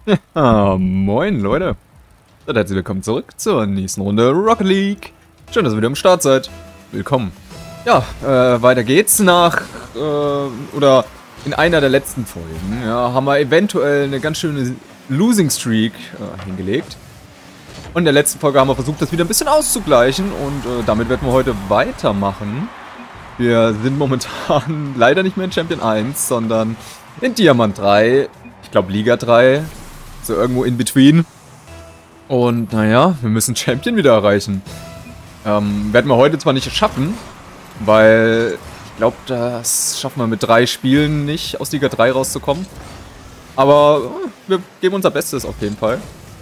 Moin Leute. Und herzlich willkommen zurück zur nächsten Runde Rocket League. Schön, dass ihr wieder am Start seid. Willkommen. Ja, weiter geht's nach, oder in einer der letzten Folgen, ja, haben wir eventuell eine ganz schöne Losing Streak hingelegt. Und in der letzten Folge haben wir versucht, das wieder ein bisschen auszugleichen und damit werden wir heute weitermachen. Wir sind momentan leider nicht mehr in Champion 1, sondern in Diamant 3. Ich glaube Liga 3. So irgendwo in between. Und naja, wir müssen Champion wieder erreichen. Werden wir heute zwar nicht schaffen, weil ich glaube, das schaffen wir mit 3 Spielen nicht, aus Liga 3 rauszukommen. Aber wir geben unser Bestes auf jeden Fall.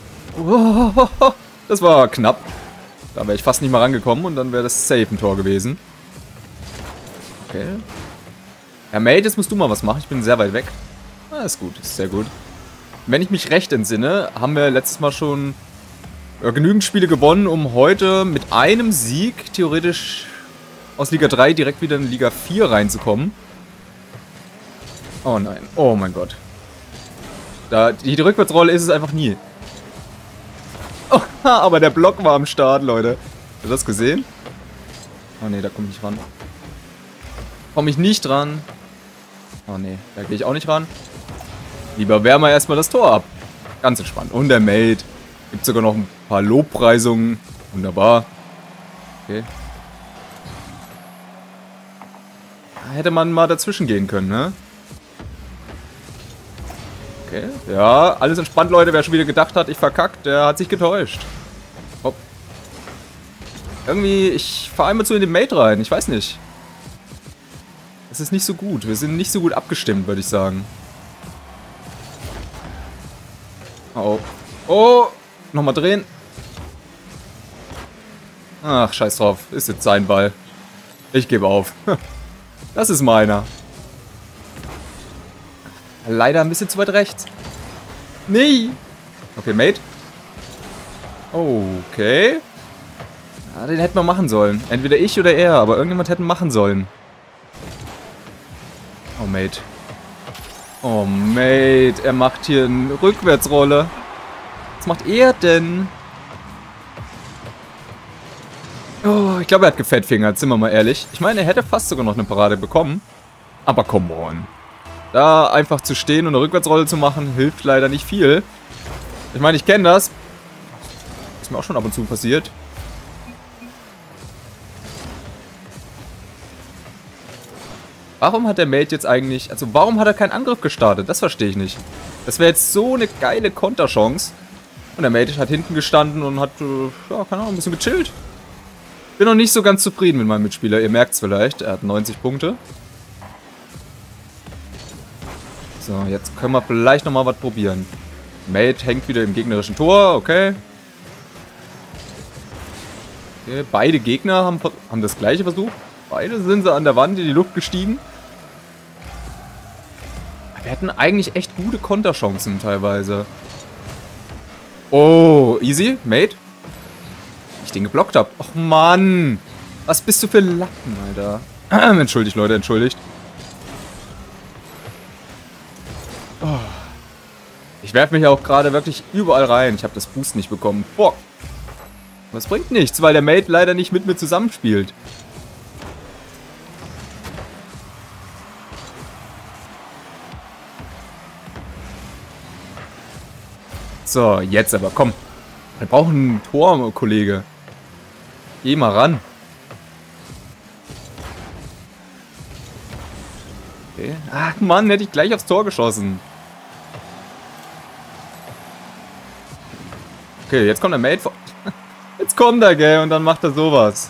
Das war knapp. Da wäre ich fast nicht mal rangekommen und dann wäre das safe ein Tor gewesen. Okay. Ja, Mate, jetzt musst du mal was machen. Ich bin sehr weit weg. Ah, ist gut, ist sehr gut. Wenn ich mich recht entsinne, haben wir letztes Mal schon genügend Spiele gewonnen, um heute mit einem Sieg theoretisch aus Liga 3 direkt wieder in Liga 4 reinzukommen. Oh nein, oh mein Gott. Die Rückwärtsrolle ist es einfach nie. Oh, aber der Block war am Start, Leute. Habt ihr das gesehen? Oh ne, da komme ich nicht ran. Komme ich nicht ran. Oh ne, da gehe ich auch nicht ran. Lieber wärmen wir erstmal das Tor ab. Ganz entspannt. Und der Mate. Gibt sogar noch ein paar Lobpreisungen. Wunderbar. Okay. Da hätte man mal dazwischen gehen können, ne? Okay. Ja, alles entspannt, Leute. Wer schon wieder gedacht hat, ich verkackt, der hat sich getäuscht. Hopp. Irgendwie, ich fahre einmal zu in den Mate rein. Ich weiß nicht. Das ist nicht so gut. Wir sind nicht so gut abgestimmt, würde ich sagen. Oh. Oh! Nochmal drehen. Ach, scheiß drauf. Ist jetzt sein Ball. Ich gebe auf. Das ist meiner. Leider ein bisschen zu weit rechts. Nee. Okay, Mate. Okay. Ja, den hätten wir machen sollen. Entweder ich oder er, aber irgendjemand hätten machen sollen. Oh, Mate. Oh, Mate. Er macht hier eine Rückwärtsrolle. Was macht er denn? Oh, ich glaube, er hat gefettfingert, sind wir mal ehrlich. Ich meine, er hätte fast sogar noch eine Parade bekommen. Aber come on. Da einfach zu stehen und eine Rückwärtsrolle zu machen, hilft leider nicht viel. Ich meine, ich kenne das. Ist mir auch schon ab und zu passiert. Warum hat der Mate jetzt eigentlich... Also, warum hat er keinen Angriff gestartet? Das verstehe ich nicht. Das wäre jetzt so eine geile Konterchance. Und der Mate hat hinten gestanden und hat, ja, keine Ahnung, ein bisschen gechillt. Bin noch nicht so ganz zufrieden mit meinem Mitspieler. Ihr merkt es vielleicht. Er hat 90 Punkte. So, jetzt können wir vielleicht nochmal was probieren. Mate hängt wieder im gegnerischen Tor. Okay. Okay, beide Gegner haben das gleiche versucht. Beide sind sie an der Wand in die Luft gestiegen. Wir hatten eigentlich echt gute Konterchancen teilweise. Oh, easy, Mate. Ich den geblockt habe. Och, Mann. Was bist du für ein Lappen, Alter. Entschuldigt, Leute, entschuldigt. Oh. Ich werfe mich auch gerade wirklich überall rein. Ich habe das Boost nicht bekommen. Boah. Das bringt nichts, weil der Mate leider nicht mit mir zusammenspielt. So, jetzt aber, komm. Wir brauchen ein Tor, Kollege. Geh mal ran. Okay. Ach Mann, hätte ich gleich aufs Tor geschossen. Okay, jetzt kommt der Mate vor. Jetzt kommt er, gell, und dann macht er sowas.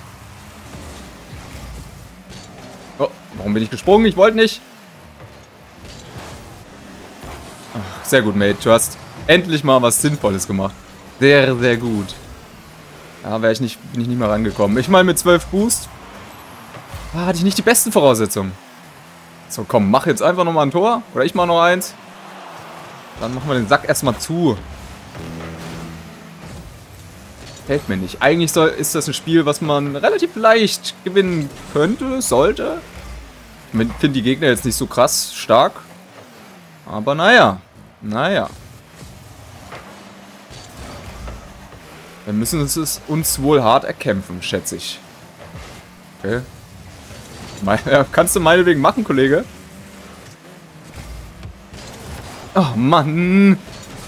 Oh, warum bin ich gesprungen? Ich wollte nicht. Ach, sehr gut, Mate. Du hast endlich mal was Sinnvolles gemacht. Sehr, sehr gut. Ja, bin ich nicht mehr rangekommen. Ich meine, mit 12 Boost hatte ich nicht die besten Voraussetzungen. So, komm, mach jetzt einfach nochmal ein Tor. Oder ich mach noch eins. Dann machen wir den Sack erstmal zu. Fällt mir nicht. Eigentlich ist das ein Spiel, was man relativ leicht gewinnen könnte, sollte. Ich finde die Gegner jetzt nicht so krass stark. Aber naja. Naja. Wir müssen es uns wohl hart erkämpfen, schätze ich. Okay. Kannst du meinetwegen machen, Kollege? Oh, Mann.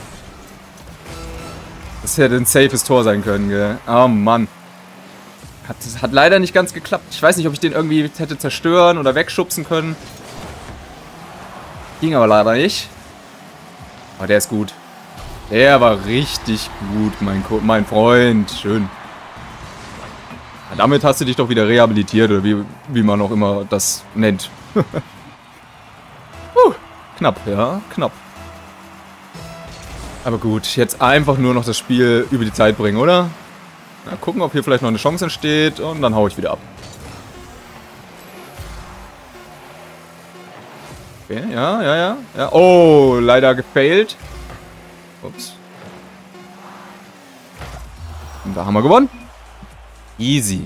Das hätte ein safes Tor sein können, gell? Oh, Mann. Hat leider nicht ganz geklappt. Ich weiß nicht, ob ich den irgendwie hätte zerstören oder wegschubsen können. Ging aber leider nicht. Aber der ist gut. Der war richtig gut, mein Freund. Schön. Ja, damit hast du dich doch wieder rehabilitiert, oder wie man auch immer das nennt. Knapp, ja, knapp. Aber gut, jetzt einfach nur noch das Spiel über die Zeit bringen, oder? Ja, gucken, ob hier vielleicht noch eine Chance entsteht und dann hau ich wieder ab. Okay, ja. Oh, leider gefailt. Ups. Und da haben wir gewonnen. Easy.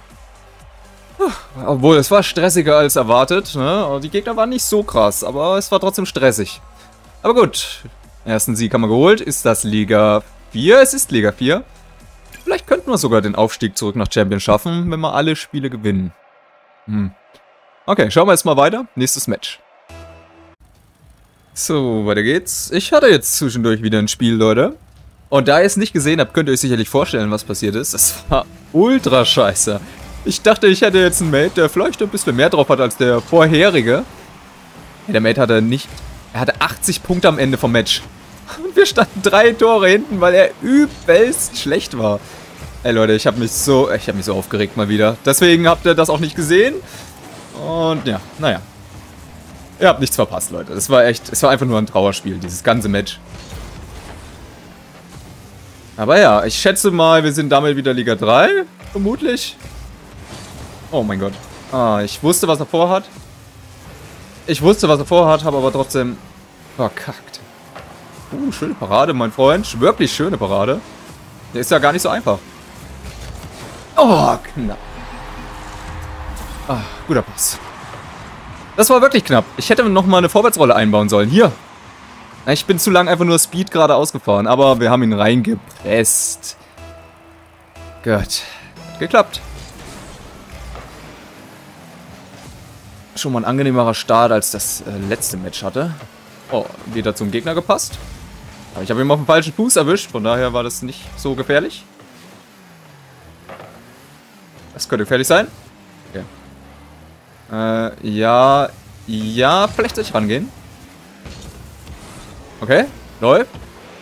Obwohl, es war stressiger als erwartet. Ne? Die Gegner waren nicht so krass, aber es war trotzdem stressig. Aber gut. Ersten Sieg haben wir geholt. Ist das Liga 4? Es ist Liga 4. Vielleicht könnten wir sogar den Aufstieg zurück nach Champion schaffen, wenn wir alle Spiele gewinnen. Okay, schauen wir jetzt mal weiter. Nächstes Match. So, weiter geht's. Ich hatte jetzt zwischendurch wieder ein Spiel, Leute. Und da ihr es nicht gesehen habt, könnt ihr euch sicherlich vorstellen, was passiert ist. Das war ultra scheiße. Ich dachte, ich hätte jetzt einen Mate, der vielleicht ein bisschen mehr drauf hat als der vorherige. Ja, der Mate hatte nicht... Er hatte 80 Punkte am Ende vom Match. Und wir standen 3 Tore hinten, weil er übelst schlecht war. Ey Leute, ich habe mich so aufgeregt mal wieder. Deswegen habt ihr das auch nicht gesehen. Und ja, naja. Ihr habt nichts verpasst, Leute. Es war einfach nur ein Trauerspiel, dieses ganze Match. Aber ja, ich schätze mal, wir sind damit wieder Liga 3, vermutlich. Oh mein Gott. Ah, ich wusste, was er vorhat. Habe aber trotzdem verkackt. Schöne Parade, mein Freund. Wirklich schöne Parade. Der ist ja gar nicht so einfach. Oh, knapp. Ah, guter Pass. Das war wirklich knapp. Ich hätte noch mal eine Vorwärtsrolle einbauen sollen. Hier. Ich bin zu lang einfach nur Speed gerade ausgefahren, aber wir haben ihn reingepresst. Gut. Hat geklappt. Schon mal ein angenehmerer Start, als das letzte Match hatte. Oh, wieder zum Gegner gepasst. Aber ich habe ihn auf den falschen Fuß erwischt, von daher war das nicht so gefährlich. Das könnte gefährlich sein. Okay. Ja, vielleicht soll ich rangehen. Okay, läuft.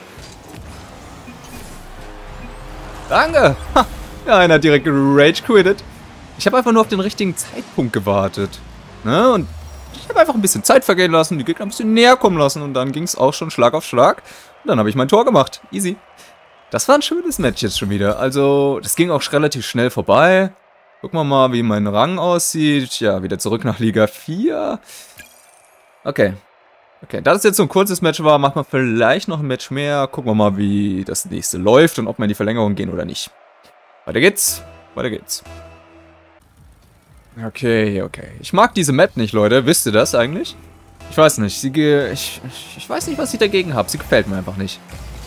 Danke. Ha, ja, einer hat direkt gerage quittet. Ich habe einfach nur auf den richtigen Zeitpunkt gewartet. Ne? Und ich habe einfach ein bisschen Zeit vergehen lassen, die Gegner ein bisschen näher kommen lassen und dann ging es auch schon Schlag auf Schlag. Und dann habe ich mein Tor gemacht. Easy. Das war ein schönes Match jetzt schon wieder. Also, das ging auch relativ schnell vorbei. Gucken wir mal, wie mein Rang aussieht. Ja, wieder zurück nach Liga 4. Okay. Okay, da das jetzt so ein kurzes Match war, machen wir vielleicht noch ein Match mehr. Gucken wir mal, wie das nächste läuft und ob wir in die Verlängerung gehen oder nicht. Weiter geht's. Weiter geht's. Okay. Ich mag diese Map nicht, Leute. Wisst ihr das eigentlich? Ich weiß nicht. Ich weiß nicht, was ich dagegen habe. Sie gefällt mir einfach nicht.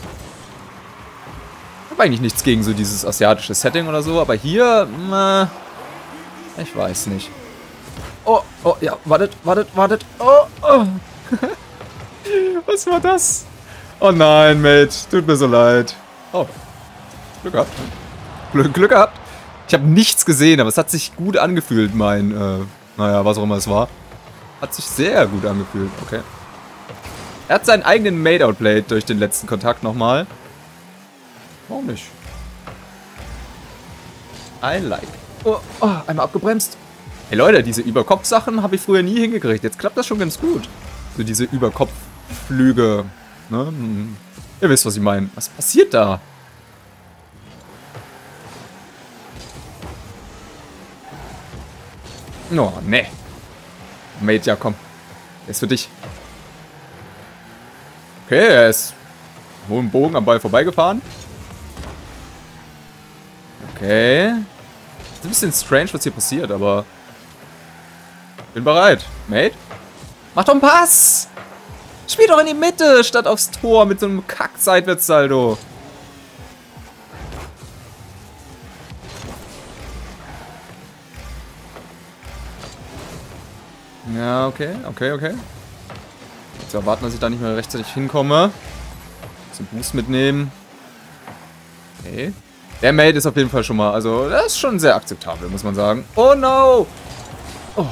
Ich habe eigentlich nichts gegen so dieses asiatische Setting oder so, aber hier, ich weiß nicht. Oh, ja, wartet. Oh. Was war das? Oh nein, Mate. Tut mir so leid. Oh. Glück gehabt. Glück gehabt. Ich habe nichts gesehen, aber es hat sich gut angefühlt, naja, was auch immer es war. Hat sich sehr gut angefühlt. Okay. Er hat seinen eigenen Mate outplayed durch den letzten Kontakt nochmal. Warum nicht? I like. Oh, einmal abgebremst. Hey Leute, diese Überkopf-Sachen habe ich früher nie hingekriegt. Jetzt klappt das schon ganz gut. So diese Überkopfflüge. Ne? Ihr wisst, was ich meine. Was passiert da? Oh, ne. Mate, ja komm. Der ist für dich. Okay, er ist hohen Bogen am Ball vorbeigefahren. Okay. Ist ein bisschen strange, was hier passiert, aber... Bin bereit. Mate? Mach doch einen Pass! Spiel doch in die Mitte, statt aufs Tor mit so einem Kack-Seitwärtssaldo. Ja, okay. Jetzt erwarten, dass ich da nicht mehr rechtzeitig hinkomme. Zum Boost mitnehmen. Okay. Der Mate ist auf jeden Fall schon mal, also das ist schon sehr akzeptabel, muss man sagen. Oh no! Oh.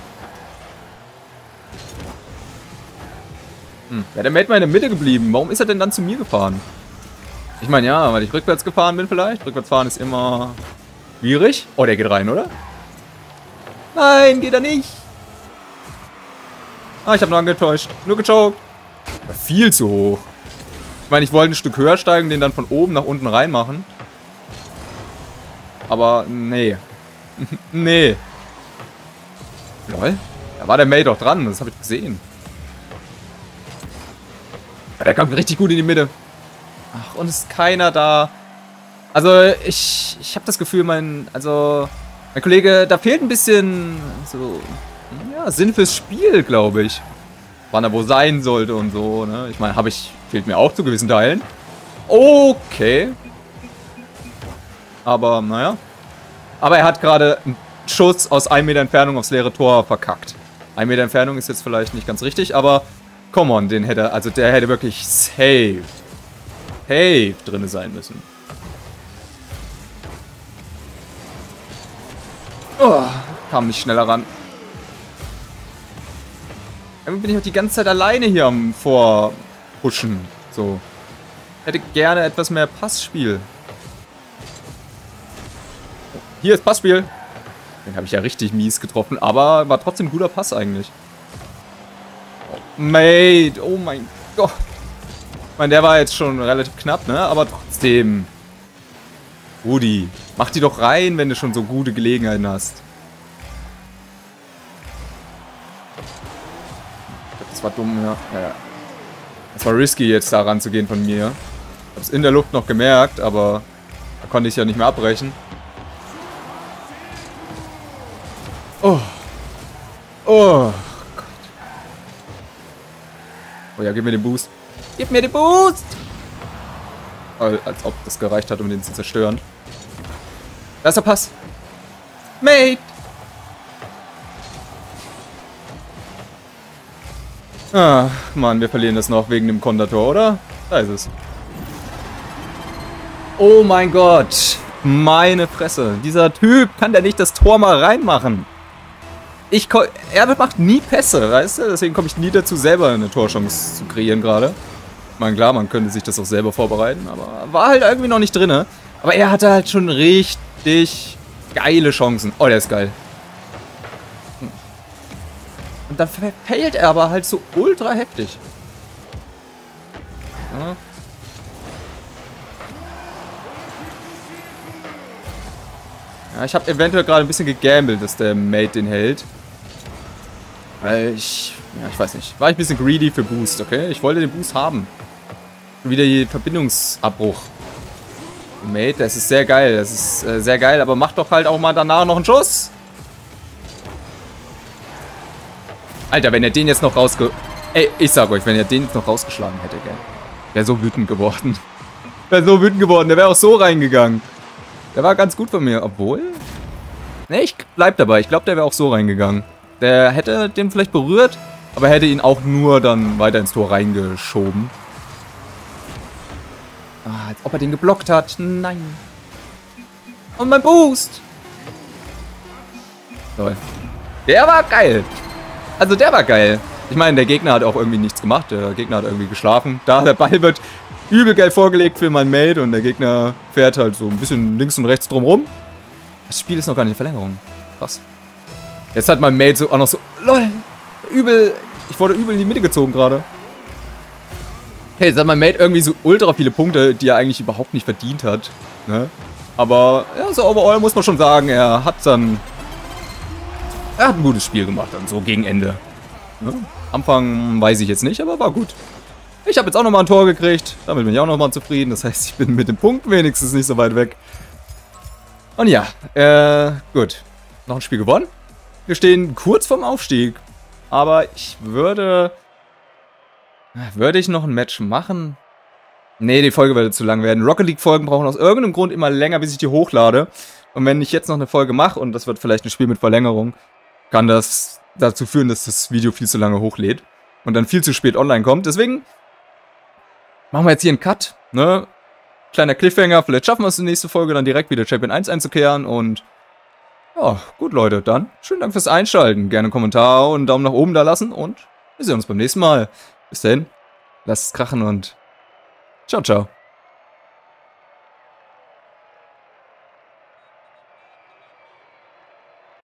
Wäre der Mate mal in der Mitte geblieben. Warum ist er denn dann zu mir gefahren? Ich meine, ja, weil ich rückwärts gefahren bin vielleicht. Rückwärts fahren ist immer schwierig. Oh, der geht rein, oder? Nein, geht er nicht. Ah, ich habe nur angetäuscht. Nur gechoked. War viel zu hoch. Ich meine, ich wollte ein Stück höher steigen, den dann von oben nach unten reinmachen. Aber nee. Nee. Lol. Da war der Mate doch dran, das habe ich gesehen. Ja, der kam richtig gut in die Mitte. Ach, und ist keiner da. Also, ich habe das Gefühl, mein Kollege, da fehlt ein bisschen so, ja, Sinn fürs Spiel, glaube ich. Wann er wo sein sollte und so, ne? Ich meine, fehlt mir auch zu gewissen Teilen. Okay. Aber, naja. Aber er hat gerade einen Schuss aus 1 Meter Entfernung aufs leere Tor verkackt. 1 Meter Entfernung ist jetzt vielleicht nicht ganz richtig, aber come on, der hätte wirklich safe drin sein müssen. Oh, kam nicht schneller ran. Irgendwie bin ich auch die ganze Zeit alleine hier am Vorpushen. So. Hätte gerne etwas mehr Passspiel. Hier ist Passspiel. Den habe ich ja richtig mies getroffen, aber war trotzdem ein guter Pass eigentlich. Oh, Mate, oh mein Gott. Ich meine, der war jetzt schon relativ knapp, ne? Aber trotzdem. Rudi, mach die doch rein, wenn du schon so gute Gelegenheiten hast. Ich glaub, das war dumm, ja. Ja. Das war risky, jetzt da ranzugehen von mir. Ich hab's in der Luft noch gemerkt, aber da konnte ich ja nicht mehr abbrechen. Oh. Oh Gott. Oh ja, gib mir den Boost. Gib mir den Boost! Als ob das gereicht hat, um den zu zerstören. Da ist der Pass. Mate! Ah, Mann, wir verlieren das noch wegen dem Kontertor, oder? Da ist es. Oh mein Gott. Meine Fresse. Dieser Typ, kann der nicht das Tor mal reinmachen? Er macht nie Pässe, weißt du? Deswegen komme ich nie dazu, selber eine Torchance zu kreieren gerade. Ich meine, klar, man könnte sich das auch selber vorbereiten, aber war halt irgendwie noch nicht drin. Aber er hatte halt schon richtig geile Chancen. Oh, der ist geil. Und dann verfehlt er aber halt so ultra heftig. Ja. Ja, ich habe eventuell gerade ein bisschen gegambelt, dass der Mate den hält. Weil ich weiß nicht. War ich ein bisschen greedy für Boost, okay? Ich wollte den Boost haben. Wieder die Verbindungsabbruch. Mate, das ist sehr geil. Das ist sehr geil, aber mach doch halt auch mal danach noch einen Schuss. Alter, wenn er den jetzt noch Ey, ich sag euch, wenn er den jetzt noch rausgeschlagen hätte, gell? Wäre so wütend geworden. Wäre so wütend geworden. Der wäre auch so reingegangen. Der war ganz gut von mir. Obwohl? Ne, ich bleib dabei. Ich glaube, der wäre auch so reingegangen. Der hätte den vielleicht berührt, aber hätte ihn auch nur dann weiter ins Tor reingeschoben. Ah, als ob er den geblockt hat. Nein. Und mein Boost. Toll. Der war geil. Also der war geil. Ich meine, der Gegner hat auch irgendwie nichts gemacht. Der Gegner hat irgendwie geschlafen. Da, der Ball wird übel geil vorgelegt für meinen Mate und der Gegner fährt halt so ein bisschen links und rechts drumrum. Das Spiel ist noch gar nicht in Verlängerung. Krass. Jetzt hat mein Mate so auch noch so... LOL! Übel... Ich wurde übel in die Mitte gezogen gerade. Hey, jetzt hat mein Mate irgendwie so ultra viele Punkte, die er eigentlich überhaupt nicht verdient hat. Ne? Aber, ja, so overall muss man schon sagen, er hat ein gutes Spiel gemacht dann, so gegen Ende. Ne? Anfang weiß ich jetzt nicht, aber war gut. Ich habe jetzt auch nochmal ein Tor gekriegt. Damit bin ich auch nochmal zufrieden. Das heißt, ich bin mit dem Punkt wenigstens nicht so weit weg. Und ja, gut. Noch ein Spiel gewonnen. Wir stehen kurz vorm Aufstieg. Aber ich würde ich noch ein Match machen? Nee, die Folge würde zu lang werden. Rocket League Folgen brauchen aus irgendeinem Grund immer länger, bis ich die hochlade. Und wenn ich jetzt noch eine Folge mache, und das wird vielleicht ein Spiel mit Verlängerung, kann das dazu führen, dass das Video viel zu lange hochlädt und dann viel zu spät online kommt. Deswegen machen wir jetzt hier einen Cut, ne? Kleiner Cliffhanger, vielleicht schaffen wir es in der nächsten Folge dann direkt wieder Champion 1 einzukehren und ja, gut Leute, dann schönen Dank fürs Einschalten, gerne einen Kommentar und einen Daumen nach oben da lassen und wir sehen uns beim nächsten Mal. Bis dahin, lasst es krachen und ciao, ciao.